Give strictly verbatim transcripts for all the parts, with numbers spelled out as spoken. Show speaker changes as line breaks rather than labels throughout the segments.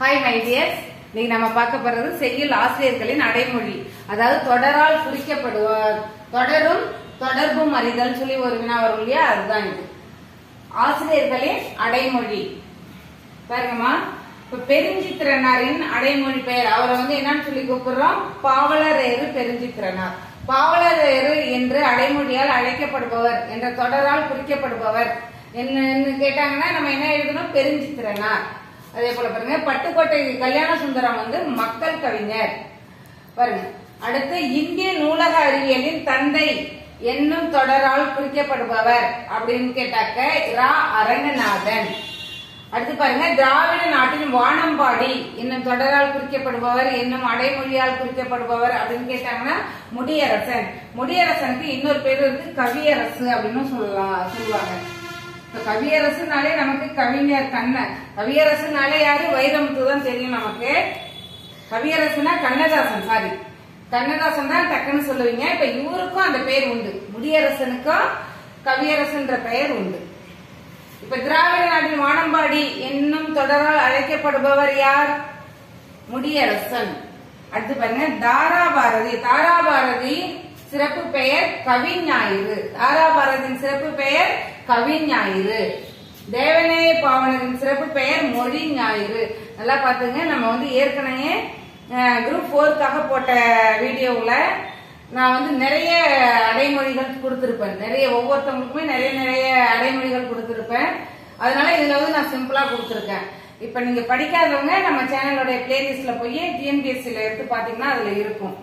Hi my dears, இன்னைக்கு நம்ம பார்க்க போறது செய்யுள் ஆசிரியர்களின் அடைமொழி. அதாவது தொடரால் குறிக்கப்படுவார். தொடரும் தொடர்பும் அறிதல் சொல்லி ஒரு வினா வரும் இல்லையா, அதுதான் இது. ஆசிரியர்களின் அடைமொழி. பாருங்கம்மா, இப்ப பெருஞ்சித்திரனாரின் அடைமொழி பெயர் அவரை வந்து என்னன்னு சொல்லி கூப்பிடுறோம்? பாவலரேறு பெருஞ்சித்திரனார். பாவலரேறு என்று அடைமொழியால் அழைக்கப்படுபவர் என்ற தொடரால் குறிக்கப்படுபவர் என்னன்னு கேட்டாங்கன்னா நம்ம என்ன எழுதணும்? பெருஞ்சித்திரனார். அதே போல பாருங்க, பட்டுக்கோட்டை கல்யாண சுந்தரம் வந்து மக்கள் கவிஞர். பாருங்க, அடுத்து இந்திய நூலக அறிவியலின் தந்தை என்னும் தொடரால் குறிக்கப்படுபவர் அப்படின்னு கேட்டாக்க ரா அரங்கநாதன். அடுத்து பாருங்க, திராவிட நாட்டின் வானம்பாடி என்னும் தொடரால் குறிக்கப்படுபவர் என்னும் அடைமொழியால் குறிக்கப்படுபவர் அப்படின்னு கேட்டாங்கன்னா முடியரசன். முடியரசனுக்கு இன்னொரு பேரு இருக்கு, கவியரசு அப்படின்னு சொல்லலாம் சொல்லுவாங்க. கவியரசுனாலே நமக்கு கவிஞர் கண்ணன். கவியரசுனாலே யாரு? வைரமுத்து தான் தெரியும் நமக்கு. கவியரசுனா கண்ணதாசன், சாரி கண்ணதாசன் தான் டக்குன்னு சொல்லுவீங்க. இப்ப இவருக்கும் அந்த பெயர் உண்டு, முடியரசனுக்கும் கவியரசுன்ற பெயர் உண்டு. இப்ப திராவிட நாட்டின் வானம்பாடி என்னும் தொடரால் அழைக்கப்படுபவர் யார்? முடியரசன். அடுத்து பாருங்க, தாராபாரதி. தாராபாரதி சிறப்பு பெயர் கவிஞாயிறு. தாராபாரதியின் சிறப்பு பெயர் கவிஞாயிறு. தேவநேய பாவனரின் சிறப்பு பெயர் மொழி ஞாயிறு. நல்லா பாத்துங்க, நம்ம வந்து ஏற்கனவே குரூப் போருக்காக போட்ட வீடியோவுல நான் வந்து நிறைய அடைமொழிகள் கொடுத்திருப்பேன். நிறைய ஒவ்வொருத்தவங்களுக்குமே நிறைய நிறைய அடைமொழிகள் கொடுத்திருப்பேன். அதனால இதுல வந்து நான் சிம்பிளா கொடுத்திருக்கேன். இப்ப நீங்க படிக்காதவங்க நம்ம சேனலோட பிளேலிஸ்ட்ல போய் டிஎன்பிஎஸ்சில எடுத்து பாத்தீங்கன்னா அதுல இருக்கும்.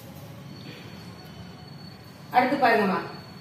அடுத்து பாருங்கம்மா,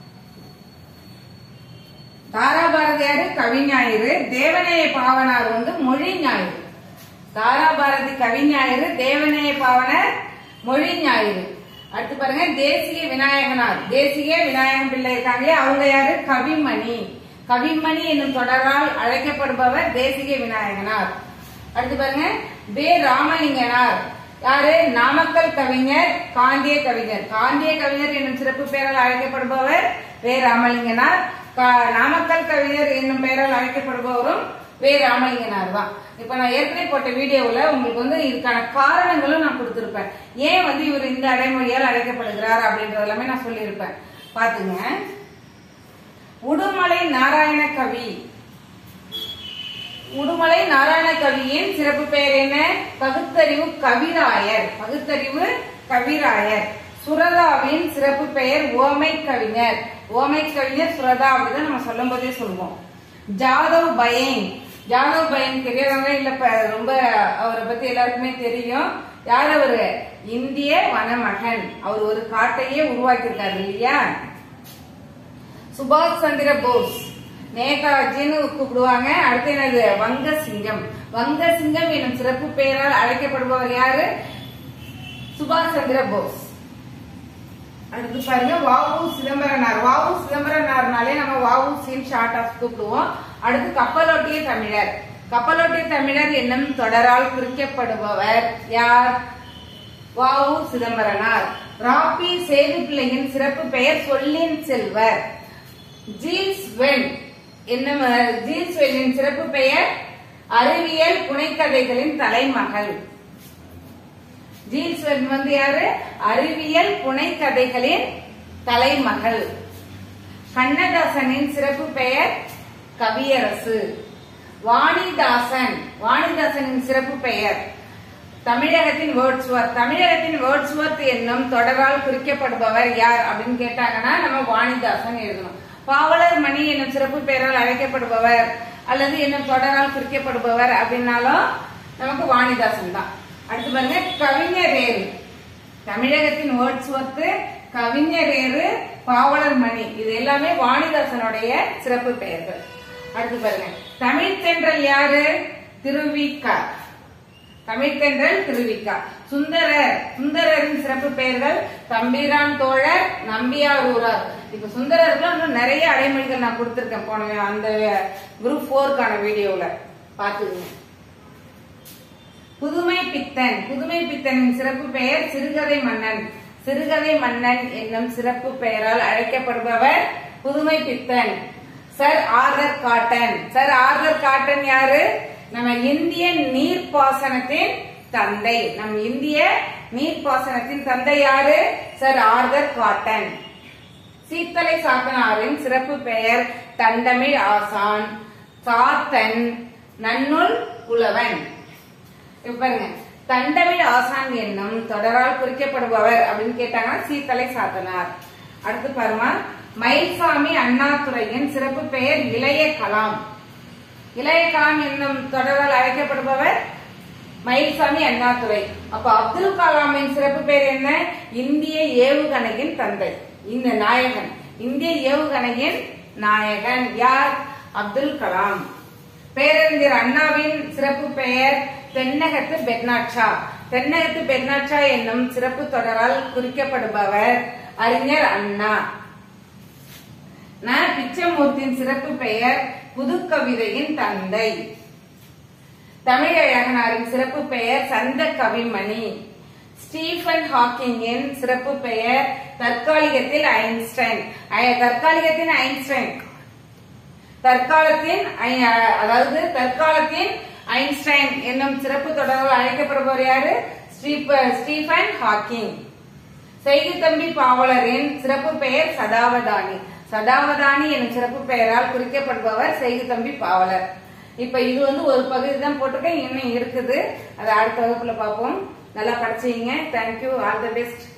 தாராபாரதியாரு கவிஞாயிறு, தேவநேய பாவனார் வந்து மொழி ஞாயிறு. தாராபாரதி கவிஞாயிறு, தேவநேய பாவனர் மொழி ஞாயிறு. அடுத்து பாருங்க, தேசிய விநாயகனார். தேசிய விநாயகம் பிள்ளை இருக்காங்களே, அவங்க யாரு? கவிமணி. கவிமணி என்னும் தொடரால் அழைக்கப்படுபவர் தேசிய விநாயகனார். அடுத்து பாருங்க, வே ராமலிங்கனார். யாரு? நாமக்கல் கவிஞர், காந்திய கவிஞர். காந்திய கவிஞர் என்னும் சிறப்பு பெயரால் அழைக்கப்படுபவர் வே ராமலிங்கனார். நாமக்கல் கவிஞர் என்னும் பெயரால் அழைக்கப்படுபவரும் வே ராமலிங்கனார் தான். இப்ப நான் ஏற்கனவே போட்ட வீடியோவுல உங்களுக்கு வந்து இதுக்கான காரணங்களும் நான் கொடுத்திருப்பேன். ஏன் வந்து இவர் இந்த அடைமொழியால் அழைக்கப்படுகிறார் அப்படின்றது எல்லாமே நான் சொல்லியிருப்பேன். பாத்துங்க, உடுமலை நாராயண கவி. உடுமலை நாராயண கவியின் சிறப்பு பெயர் என்ன? பகுத்தறிவு கவிராயர். பகுத்தறிவு கவிராயர். சுரதாவின் சிறப்பு பெயர் ஓமை கவிஞர். ஓமை கவிஞர் சுரதா அப்படிதான் நம்ம சொல்லும் போதே சொல்லுவோம். ஜாதவ் பயன். ஜாதவ் பயன் தெரியாதவங்க இல்ல, ரொம்ப அவரை பத்தி எல்லாருக்குமே தெரியும். யார் அவரு? இந்திய வனமகன். அவர் ஒரு காட்டையே உருவாக்கியிருக்காரு இல்லையா. சுபாஷ் சந்திர போஸ், நேதாஜின்னு கூப்பிடுவாங்க. அடுத்து என்னது? வங்க சிங்கம். வங்க சிங்கம் எனும் சிறப்பு பெயரால் அழைக்கப்படுபவர் யாரு? சுபாஷ் சந்திர போஸ். அடுத்து பாருங்க, வாவு சிதம்பரனார். வாவு சிதம்பரனார்னாலே நம்ம வாவு சீன் ஷார்ட் ஆஃப் கூப்பிடுவோம். அடுத்து கப்பலோட்டிய தமிழர். கப்பலோட்டிய தமிழர் என்னும் தொடரால் குறிக்கப்படுபவர் யார்? வாவு சிதம்பரனார். ராபி சேது பிள்ளையின் சிறப்பு பெயர் சொல்லின் செல்வர். ஜீல்ஸ் வென் என்னும் ஜீல்ஸ் வெல்லின் சிறப்பு பெயர் அறிவியல் புனைக்கதைகளின் தலைமகள். ஜீல்ஸ் வென் வந்து யாரு? அறிவியல் புனைக்கதைகளின் தலைமகள். கண்ணதாசனின் சிறப்பு பெயர் கவியரசு. வாணிதாசன். வாணிதாசனின் சிறப்பு பெயர் தமிழகத்தின் வேர்ட்ஸ்வர்த். தமிழகத்தின் வேர்ட்ஸ்வர்த் என்னும் தொடரால் குறிக்கப்படுபவர் யார் அப்படின்னு கேட்டாங்கன்னா நம்ம வாணிதாசன் எழுதணும். பாவலர் மணி என்னும் சிறப்பு பெயரால் அழைக்கப்படுபவர் அல்லது என்னும் தொடரால் குறிக்கப்படுபவர் அப்படின்னாலும் நமக்கு வாணிதாசன் தான். அடுத்து பாருங்க, கவிஞரேறு. தமிழகத்தின் வேர்ட்ஸ்வர்த், கவிஞரேறு, பாவலர் மணி, இது எல்லாமே வாணிதாசனுடைய சிறப்பு பெயர்கள். அடுத்து பாருங்க, தமிழ் தென்றல் யாரு? திருவிக்கா. தமிழ் தென்றல் திருவிக்கா. சுந்தரர். சுந்தரரின் சிறப்பு பெயர்கள் தம்பிரான் தோழர், நம்பியாரூரார். இப்ப சுந்தரர்கள் இன்னும் நிறைய அடைமொழிகள் நான் கொடுத்திருக்கேன் போன அந்த குரூப் போருக்கான வீடியோல பாத்துக்கங்க. புதுமை பித்தன். புதுமை பித்தனின் சிறப்பு பெயர் சிறுகதை மன்னன். சிறுகதை மன்னன் என்னும் சிறப்பு பெயரால் அழைக்கப்படுபவர் புதுமை பித்தன். Sir Arthur Cotton. Sir Arthur Cotton யாரு? நம்ம இந்திய நீர்ப்பாசனத்தின் தந்தை. நம் இந்திய நீர்ப்பாசனத்தின் தந்தை யாரு? Sir Arthur Cotton. சீத்தலை சாத்தனாரின் சிறப்பு பெயர் தண்டமிழ் ஆசான், சாத்தன், நன்னுல் புலவன். பாருங்க, தண்டமிழ் ஆசான் என்னும் தொடரால் குறிக்கப்படுபவர் அப்படின்னு கேட்டாங்கன்னா சீத்தலை சாத்தனார். அடுத்து பாருங்க, மயில்சாமி அண்ணாதுரையின் சிறப்பு பெயர் இளைய கலாம். இளைய கலாம் என்னும் தொடரால் அழைக்கப்படுபவர் மயில்சாமி அண்ணாதுரை. அப்ப அப்துல் கலாமின் சிறப்பு பெயர் என்ன? இந்திய ஏவுகணையின் தந்தை, இந்த நாயகன், இந்திய ஏவுகணையின் நாயகன் யார்? அப்துல் கலாம். பேரறிஞர் அண்ணாவின் சிறப்பு பெயர் தென்னகத்து பெர்னாட்ஷா. தென்னகத்து பெர்னாட்ஷா என்னும் சிறப்பு தொடரால் குறிக்கப்படுபவர் அறிஞர் அண்ணா. ந பிச்சமூர்த்தியின் சிறப்பு பெயர் புதுக்கவிதையின் தந்தை. தமிழழகனாரின் சிறப்பு பெயர் சந்த கவிமணி. ஸ்டீபன் ஹாக்கிங்கின் சிறப்பு பெயர் தற்காலிகத்தில் ஐன்ஸ்டைன். தற்காலிகத்தின் ஐன்ஸ்டைன், தற்காலத்தின் அதாவது தற்காலத்தின் ஐன்ஸ்டைன் என்னும் சிறப்பு தொடரால் அழைக்கப்படுபவர் யாரு? Stephen Hawking. செய்குதம்பி பாவலரின் சிறப்பு பெயர் சதாவதானி. சதாவதானி என்னும் சிறப்பு பெயரால் குறிக்கப்படுபவர் செய்குதம்பி பாவலர். இப்ப இது வந்து ஒரு பகுதி தான் போட்டிருக்கேன், இன்னும் இருக்குது. அதை அடுத்த வகுப்புல பார்ப்போம். நல்லா படிச்சீங்க. தேங்க்யூ. All the best.